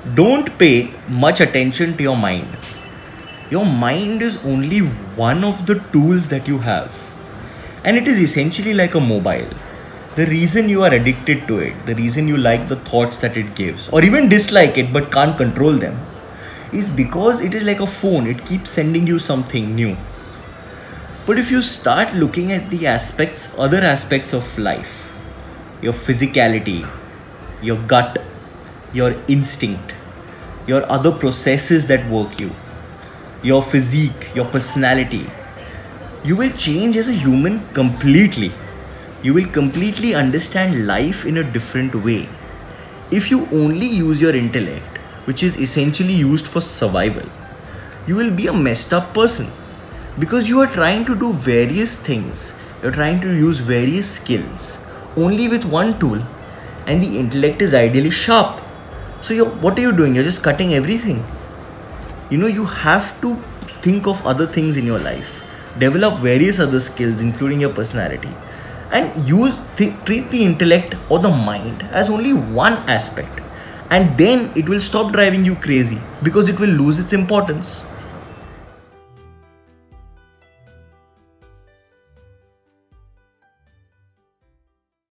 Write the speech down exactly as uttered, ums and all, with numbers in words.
Don't pay much attention to your mind. Your mind is only one of the tools that you have, and it is essentially like a mobile. The reason you are addicted to it, the reason you like the thoughts that it gives, or even dislike it but can't control them, is because it is like a phone. It keeps sending you something new. But if you start looking at the aspects, other aspects of life, your physicality, your gut, your instinct, your other processes that work you, your physique, your personality, you will change as a human completely. You will completely understand life in a different way. If you only use your intellect, which is essentially used for survival, you will be a messed up person because you are trying to do various things. You're trying to use various skills only with one tool, and the intellect is ideally sharp. So you're, what are you doing? You're just cutting everything. You know, you have to think of other things in your life, develop various other skills, including your personality, and use th- treat the intellect or the mind as only one aspect, and then it will stop driving you crazy because it will lose its importance.